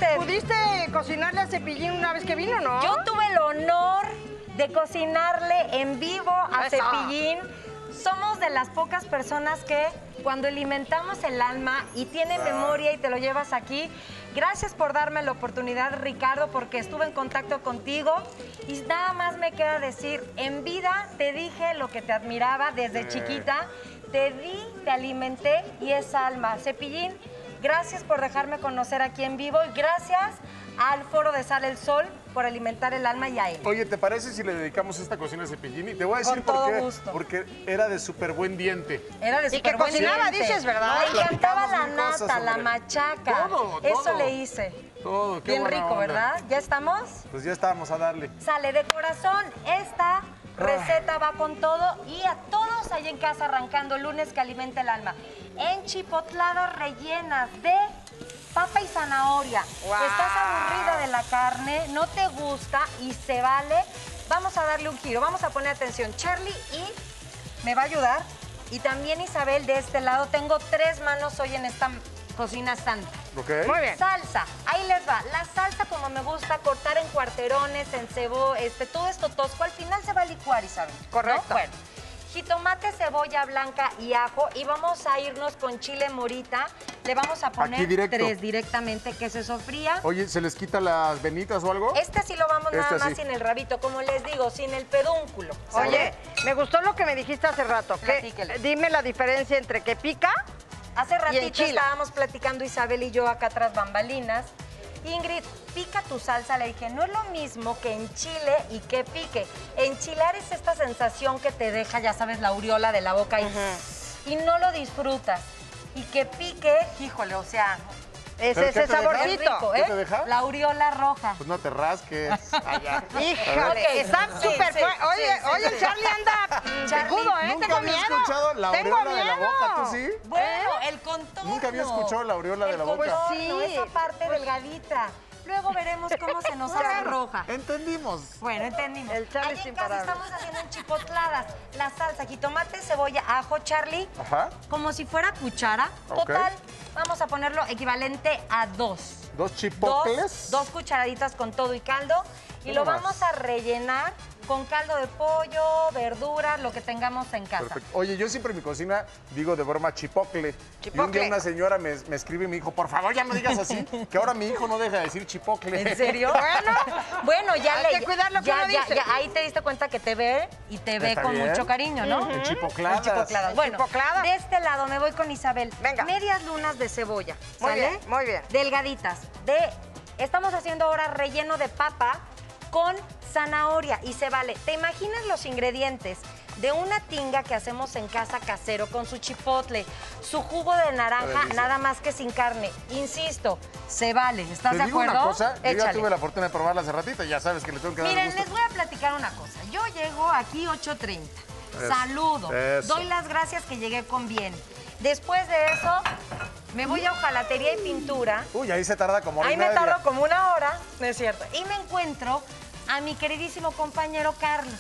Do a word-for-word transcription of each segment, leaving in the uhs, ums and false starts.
usted? ¿Pudiste cocinarle a Cepillín una vez que vino, no? Yo tuve el honor de cocinarle en vivo a Eso. Cepillín. Somos de las pocas personas que cuando alimentamos el alma y tiene memoria y te lo llevas aquí. Gracias por darme la oportunidad, Ricardo, porque estuve en contacto contigo y nada más me queda decir, en vida te dije lo que te admiraba desde chiquita, te di, te alimenté y es alma. Cepillín, gracias por dejarme conocer aquí en vivo y gracias al Foro de Sal el Sol por alimentar el alma y a él. Oye, ¿te parece si le dedicamos esta cocina a Cepillín? Y te voy a decir Con por todo qué. gusto. Porque era de súper buen diente. Era de Y que súper buen cocinaba, diente. dices, ¿verdad? Le encantaba la Platicamos mil cosas, nata, la hombre. machaca. Todo, Eso todo. le hice. Todo, qué Bien buena rico, onda. ¿verdad? ¿Ya estamos? Pues ya estábamos a darle. Sale de corazón. Esta receta va con todo y a todos ahí en casa arrancando el lunes que alimenta el alma. Enchipotladas rellenas de papa y zanahoria. Wow. Estás aburrida de la carne, no te gusta y se vale. Vamos a darle un giro. Vamos a poner atención. Charlie y me va a ayudar. Y también Isabel de este lado. Tengo tres manos hoy en esta cocina santa. ¿Ok? Muy bien. Salsa, ahí les va. La salsa como me gusta, cortar en cuarterones, en cebo, este, todo esto tosco. Al final se va a licuar, Isabel. ¿no? Correcto. Bueno, jitomate, cebolla blanca y ajo. Y vamos a irnos con chile morita. Le vamos a poner Aquí directo. tres directamente que se sofría. Oye, ¿se les quita las venitas o algo? Este sí lo vamos nada Este más sí. sin el rabito, como les digo, sin el pedúnculo. ¿sale? Oye, me gustó lo que me dijiste hace rato. Que, Platíquele. dime la diferencia entre que pica. Hace ratito enchila. estábamos platicando Isabel y yo acá tras bambalinas. Ingrid, pica tu salsa, le dije, no es lo mismo que enchile y que pique. Enchilar es esta sensación que te deja, ya sabes, la aureola de la boca y, y no lo disfrutas. Y que pique, híjole, o sea, Es ¿Pero ese qué te deja? saborcito. es rico, ¿Qué ¿eh? te deja? La aureola roja. Pues no te rasques. Allá. Híjole, Ok. está Sí, súper sí, fuerte. Oye, sí, sí, oye, sí. el Charlie anda Charlie, picudo, ¿eh? Nunca Tengo había miedo. escuchado la Tengo aureola de la miedo. boca, ¿tú sí? Bueno, el contorno. Nunca había escuchado la aureola de El la boca. contorno, Pues sí. esa parte delgadita. Luego veremos cómo se nos hace roja. Entendimos. Bueno, entendimos. El Charlie Ahí es en casa imparable. estamos haciendo enchipotladas. La salsa, jitomate, cebolla, ajo, Charlie. Ajá. Como si fuera cuchara. Ok. Total, vamos a ponerlo equivalente a dos. Dos chipocles. Dos, dos cucharaditas con todo y caldo. Y Uno lo más. vamos a rellenar con caldo de pollo, verduras, lo que tengamos en casa. Perfecto. Oye, yo siempre en mi cocina digo de broma chipocle. Y un Chipocle. día una señora me, me escribe y me dijo, por favor, ya no digas así, que ahora mi hijo no deja de decir chipocle. ¿En serio? Bueno, Bueno, ya hay le. que cuidar lo que ya, uno ya, dice. ya, ahí te diste cuenta que te ve y te ve ¿Está con bien? mucho cariño, ¿no? En chipocladas. Enchipocladas. Bueno, Enchipocladas. de este lado me voy con Isabel. Venga. Medias lunas de cebolla. Muy ¿sale? bien, muy bien. Delgaditas. De, estamos haciendo ahora relleno de papa con zanahoria y se vale. ¿Te imaginas los ingredientes de una tinga que hacemos en casa casero con su chipotle, su jugo de naranja, delicia. nada más que sin carne? Insisto, se vale. ¿Estás Te de digo acuerdo? una cosa, yo ya Échale. tuve la fortuna de probarla hace ratito, ya sabes que le tengo que dar el Miren, gusto. les voy a platicar una cosa. Yo llego aquí ocho treinta. Eso, Saludo. eso. Doy las gracias que llegué con bien. Después de eso, me voy a hojalatería y pintura. Uy, ahí se tarda como hora Ahí y me media. tardo como una hora, no es cierto. Y me encuentro a mi queridísimo compañero Carlos.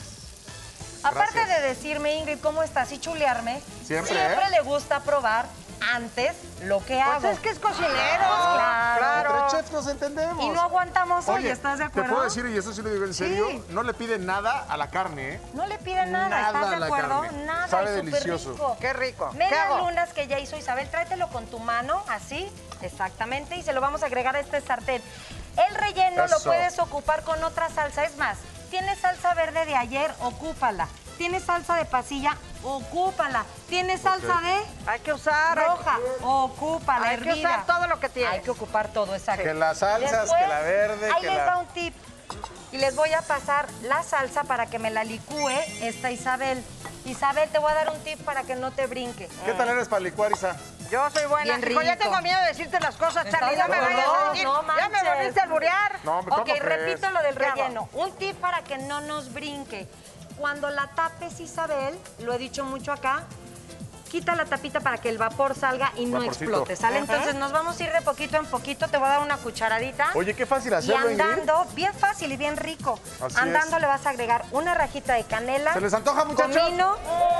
Aparte Gracias. de decirme, Ingrid, ¿cómo estás? Y chulearme, Siempre, siempre ¿eh? le gusta probar antes lo que hago. Pues es que es cocinero. Claro. Claro. Entre chefs nos entendemos. Y no aguantamos hoy, Oye, ¿estás de te acuerdo? puedo decir, y eso sí lo digo en serio, Sí. no le piden nada a la carne, ¿eh? No le piden nada, Nada ¿estás a de la acuerdo? carne. Nada, Sabe y súper delicioso. rico. Qué rico. ¿Qué Medias hago? lunas que ya hizo Isabel, tráetelo con tu mano, así, exactamente, y se lo vamos a agregar a este sartén. El relleno lo Eso. puedes ocupar con otra salsa, es más, tienes salsa verde de ayer, ocúpala. Tienes salsa de pasilla, ocúpala. Tienes salsa de Hay que usar. hay- roja, ocúpala, Hay que hervida. usar todo lo que tiene. Hay que ocupar todo, exacto. Que las salsas, que la verde, ahí que les la- va un tip. Y les voy a pasar la salsa para que me la licúe esta Isabel. Isabel, te voy a dar un tip para que no te brinque. ¿Qué tal eres para licuar, Isa? Yo soy buena. Bien Hijo, ya rico. tengo miedo de decirte las cosas, ¿Estás Charlie. de No me acuerdo? vayas a decir. No ya me manches. volviste a alburear. No, hombre, Ok, ¿cómo crees? repito lo del ¿Qué hago? relleno. Un tip para que no nos brinque. Cuando la tapes, Isabel, lo he dicho mucho acá, quita la tapita para que el vapor salga y no Vaporcito. explote, ¿sale? Ajá. Entonces nos vamos a ir de poquito en poquito. Te voy a dar una cucharadita. Oye, qué fácil Y hacerlo, Ingrid. andando, bien fácil y bien rico. Así andando es. le vas a agregar una rajita de canela. ¿Se les antoja, muchachos? Comino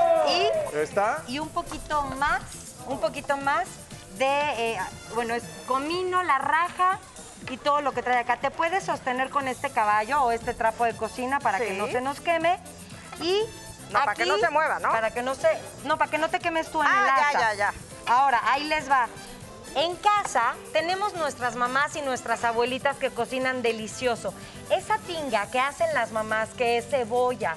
y ¿Está? y un poquito más, un poquito más de, eh, bueno, es comino, la raja, y todo lo que trae acá. Te puedes sostener con este caballo o este trapo de cocina para Sí. que no se nos queme. Y No, para que aquí- no se mueva, ¿no? Para que no se... No, para que no te quemes tú en el Ah, asa. ya, ya, ya. Ahora, ahí les va. En casa tenemos nuestras mamás y nuestras abuelitas que cocinan delicioso. Esa tinga que hacen las mamás, que es cebolla,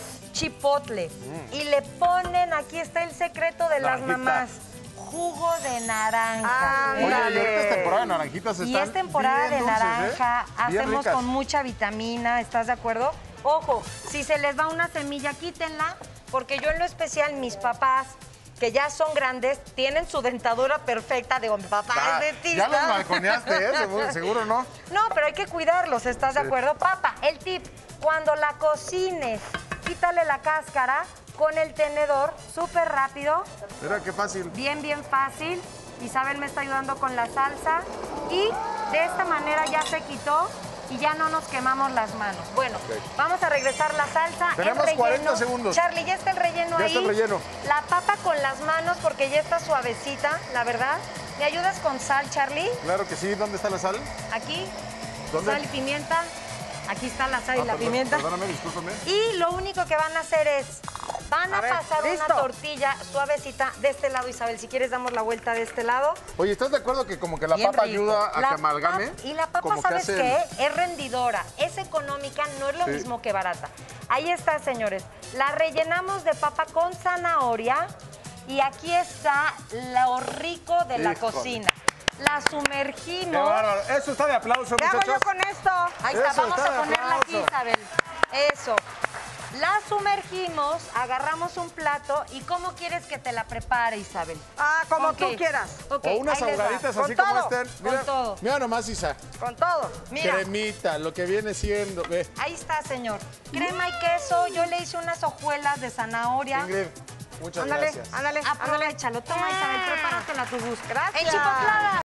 chipotle, y le ponen, aquí está el secreto de las Naranjita. mamás, jugo de naranja. Ah, Oye, y Ándale. ahorita es temporada de naranjitas. Y están es temporada bien de dulces, ¿eh? naranja, Bien hacemos ricas. con mucha vitamina, ¿estás de acuerdo? Ojo, si se les va una semilla, quítenla, porque yo en lo especial, mis papás, que ya son grandes, tienen su dentadura perfecta. Digo, mi papá Ah, es dentista. ya los balconeaste, ¿eh? Seguro, seguro no. No, pero hay que cuidarlos, ¿estás de acuerdo? Papá, el tip, cuando la cocines, quítale la cáscara con el tenedor, súper rápido, Mira qué fácil. bien, bien fácil. Isabel me está ayudando con la salsa y de esta manera ya se quitó y ya no nos quemamos las manos. Bueno, vamos a regresar la salsa. el Tenemos relleno. cuarenta segundos. Charlie, ya está el relleno Ya ahí. está el relleno. La papa con las manos porque ya está suavecita, la verdad. ¿Me ayudas con sal, Charlie? Claro que sí. ¿Dónde está la sal? Aquí. ¿Dónde? Sal y pimienta. Aquí está la sal y Ah, la perdón, pimienta. Perdóname, discúlpame. Y lo único que van a hacer es, van a, A ver, pasar listo. una tortilla suavecita de este lado, Isabel. Si quieres, damos la vuelta de este lado. Oye, ¿estás de acuerdo que como que la Bien papa rico. ayuda a La que amalgame? pap- Y la papa, Como que ¿sabes hace el- qué? Es rendidora, es económica, no es lo Sí. mismo que barata. Ahí está, señores. La rellenamos de papa con zanahoria y aquí está lo rico de la Híjole. cocina. La Qué sumergimos. bárbaro. Eso está de aplauso, ¿Qué hago muchachos. yo con esto? Ahí está, Eso vamos está a de ponerla aquí, aplauso. Isabel. Eso. La sumergimos, agarramos un plato y ¿cómo quieres que te la prepare, Isabel? Ah, como ¿Con tú qué? quieras. Ok, O unas ahí les va. ahogaditas Con así como todo. estén. Con Mira, todo. mira nomás, Isa. Con todo. Mira, Cremita, lo que viene siendo. Ve. ahí está, señor. Crema y queso. Yo le hice unas hojuelas de zanahoria. Ingrid, muchas Ándale, gracias. ándale, ándale. Aprovechalo. Toma, Isabel, prepáratela a tu gusto. Gracias. Enchipotlada.